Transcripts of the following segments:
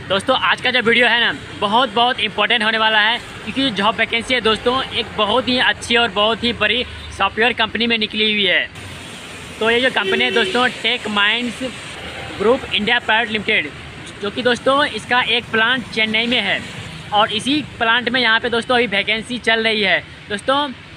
दोस्तों आज का जो वीडियो है ना बहुत इंपॉर्टेंट होने वाला है, क्योंकि जॉब वैकेंसी है दोस्तों एक बहुत ही अच्छी और बहुत ही बड़ी सॉफ्टवेयर कंपनी में निकली हुई है। तो ये जो कंपनी है दोस्तों Tech Minds Group India Private Limited, जो कि दोस्तों इसका एक प्लांट चेन्नई में है और इसी प्लांट में यहाँ पे दोस्तों अभी वैकेंसी चल रही है। दोस्तों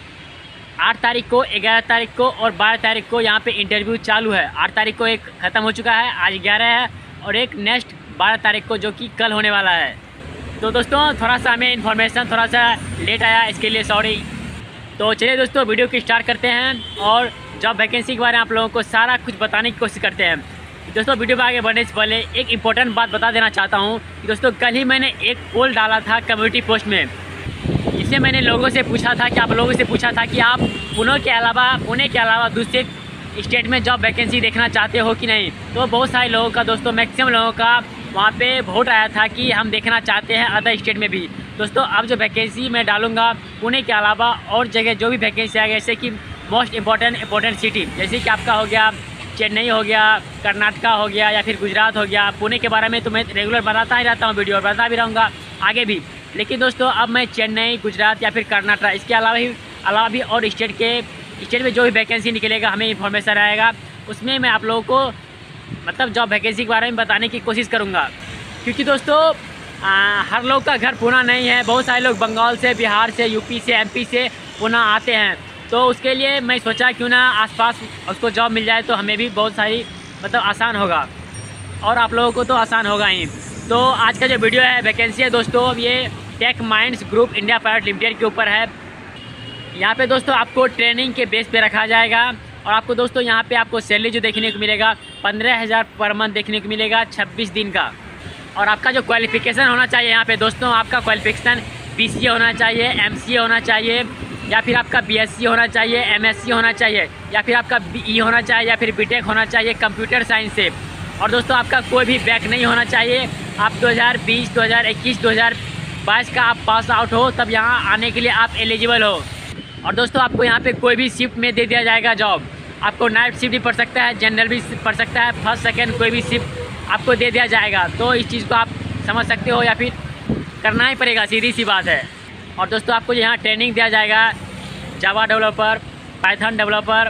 8 तारीख को, 11 तारीख को और 12 तारीख को यहाँ पे इंटरव्यू चालू है। 8 तारीख को एक ख़त्म हो चुका है, आज 11 है और एक नेक्स्ट 12 तारीख को जो कि कल होने वाला है। तो दोस्तों थोड़ा सा हमें इन्फॉर्मेशन थोड़ा सा लेट आया, इसके लिए सॉरी। तो चलिए दोस्तों वीडियो की स्टार्ट करते हैं और जॉब वैकेंसी के बारे में आप लोगों को सारा कुछ बताने की कोशिश करते हैं। दोस्तों वीडियो में आगे बढ़ने से पहले एक इम्पोर्टेंट बात बता देना चाहता हूँ कि दोस्तों कल ही मैंने एक पोल डाला था कम्युनिटी पोस्ट में। इससे मैंने लोगों से पूछा था कि आप लोगों से पूछा था कि आप पुणे के अलावा दूसरे स्टेट में जॉब वैकेंसी देखना चाहते हो कि नहीं। तो बहुत सारे लोगों का दोस्तों मैक्सिमम लोगों का वहाँ पे वोट आया था कि हम देखना चाहते हैं अदर स्टेट में भी। दोस्तों अब जो वैकेंसी मैं डालूँगा पुणे के अलावा और जगह जो भी वैकेंसी आ गई, जैसे कि मोस्ट इम्पॉर्टेंट सिटी जैसे कि आपका हो गया चेन्नई हो गया, कर्नाटका हो गया या फिर गुजरात हो गया। पुणे के बारे में तो मैं रेगुलर बताता ही रहता हूँ वीडियो, और बताता भी रहूँगा आगे भी। लेकिन दोस्तों अब मैं चेन्नई, गुजरात या फिर कर्नाटका, इसके अलावा भी और स्टेट में जो भी वैकेंसी निकलेगा हमें इन्फॉर्मेशन आएगा, उसमें मैं आप लोगों को मतलब जॉब वैकेंसी के बारे में बताने की कोशिश करूँगा। क्योंकि दोस्तों हर लोग का घर पुणे नहीं है, बहुत सारे लोग बंगाल से, बिहार से, यूपी से, एमपी से पुणे आते हैं। तो उसके लिए मैं सोचा क्यों ना आसपास उसको जॉब मिल जाए तो हमें भी बहुत सारी मतलब आसान होगा और आप लोगों को तो आसान होगा ही। तो आज का जो वीडियो है वैकेंसी है दोस्तों ये Tech Minds Group India Private Limited के ऊपर है। यहाँ पे दोस्तों आपको ट्रेनिंग के बेस पे रखा जाएगा और आपको दोस्तों यहाँ पे आपको सैलरी जो देखने को मिलेगा 15,000 पर मंथ देखने को मिलेगा 26 दिन का। और आपका जो क्वालिफ़िकेशन होना चाहिए यहाँ पे दोस्तों, आपका क्वालिफ़िकेशन BCA होना चाहिए, MCA होना चाहिए या फिर आपका BSc होना चाहिए, MSc होना चाहिए या फिर आपका BE होना चाहिए या फिर BTech होना चाहिए कंप्यूटर साइंस से। और दोस्तों आपका कोई भी बैक नहीं होना चाहिए। आप 2020, 2021, 2022 का आप पास आउट हो तब यहाँ आने के लिए आप एलिजिबल हो। और दोस्तों आपको यहाँ पे कोई भी शिफ्ट में दे दिया जाएगा जॉब। आपको नाइट शिफ्ट भी पड़ सकता है, जनरल भी पड़ सकता है, फर्स्ट सेकंड कोई भी शिफ्ट आपको दे दिया जाएगा। तो इस चीज़ को आप समझ सकते हो या फिर करना ही पड़ेगा, सीधी सी बात है। और दोस्तों आपको यहाँ ट्रेनिंग दिया जाएगा जावा डेवलपर, पाइथन डेवलपर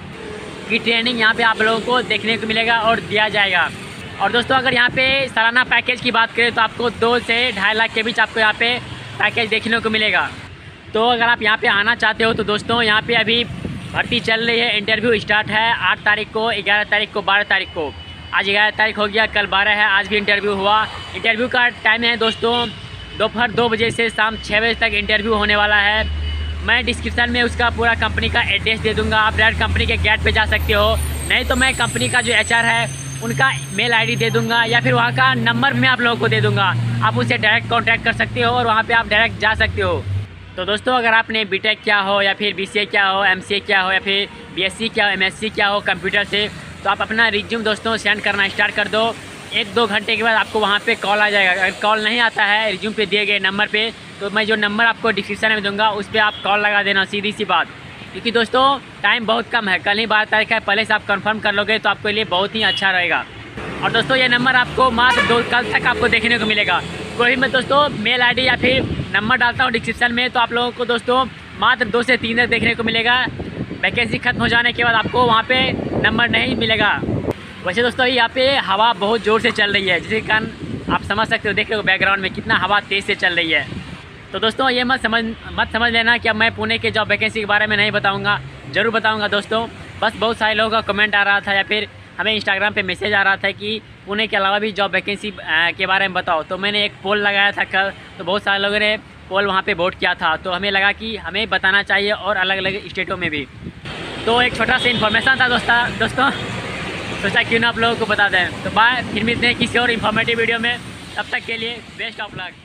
की ट्रेनिंग यहाँ पे आप लोगों को देखने को मिलेगा और दिया जाएगा। और दोस्तों अगर यहाँ पे सालाना पैकेज की बात करें तो आपको 2 से 2.5 लाख के बीच आपको यहाँ पे पैकेज देखने को मिलेगा। तो अगर आप यहाँ पे आना चाहते हो तो दोस्तों यहाँ पे अभी भर्ती चल रही है, इंटरव्यू स्टार्ट है 8 तारीख को, 11 तारीख को, 12 तारीख को। आज 11 तारीख हो गया, कल 12 है, आज भी इंटरव्यू हुआ। इंटरव्यू का टाइम है दोस्तों दोपहर 2 बजे से शाम 6 बजे तक इंटरव्यू होने वाला है। मैं डिस्क्रिप्शन में उसका पूरा कंपनी का एड्रेस दे दूँगा, आप डायरेक्ट कंपनी के गेट पर जा सकते हो। नहीं तो मैं कंपनी का जो HR है उनका मेल ID दे दूँगा या फिर वहाँ का नंबर मैं आप लोगों को दे दूँगा, आप उससे डायरेक्ट कॉन्टैक्ट कर सकते हो और वहाँ पर आप डायरेक्ट जा सकते हो। तो दोस्तों अगर आपने BTech किया हो या फिर BCA किया हो, MCA किया हो या फिर BSc किया हो, MSc किया हो कंप्यूटर से, तो आप अपना रिज्यूम दोस्तों सेंड करना स्टार्ट कर दो। 1-2 घंटे के बाद आपको वहाँ पे कॉल आ जाएगा। अगर कॉल नहीं आता है रिज्यूम पे दिए गए नंबर पे, तो मैं जो नंबर आपको डिस्क्रिप्शन में दूंगा उस पर आप कॉल लगा देना, सीधी सी बात। क्योंकि दोस्तों टाइम बहुत कम है, कल ही 12 तारीख है, पहले से आप कंफर्म कर लोगे तो आपके लिए बहुत ही अच्छा रहेगा। और दोस्तों ये नंबर आपको मात्र कल तक आपको देखने को मिलेगा। कोई मैं दोस्तों मेल ID या फिर नंबर डालता हूँ डिस्क्रिप्शन में, तो आप लोगों को दोस्तों मात्र 2 से 3 तक देखने को मिलेगा। वैकेंसी खत्म हो जाने के बाद आपको वहाँ पे नंबर नहीं मिलेगा। वैसे दोस्तों यहाँ पे हवा बहुत ज़ोर से चल रही है, जिसके कारण आप समझ सकते हो, देख रहे हो बैकग्राउंड में कितना हवा तेज़ से चल रही है। तो दोस्तों ये मत समझ लेना कि अब मैं पुणे के जॉब वैकेंसी के बारे में नहीं बताऊँगा, ज़रूर बताऊँगा दोस्तों। बस बहुत सारे लोगों का कमेंट आ रहा था या फिर हमें इंस्टाग्राम पे मैसेज आ रहा था कि पुणे के अलावा भी जॉब वैकेंसी के बारे में बताओ। तो मैंने एक पोल लगाया था कल, तो बहुत सारे लोगों ने पोल वहाँ पे वोट किया था, तो हमें लगा कि हमें बताना चाहिए और अलग अलग स्टेटों में भी। तो एक छोटा सा इन्फॉर्मेशन था दोस्तों, सोचा क्यों ना आप लोगों को बता दें। तो बाय, फिर मिलते हैं किसी और इन्फॉर्मेटिव वीडियो में, तब तक के लिए बेस्ट ऑफ लक।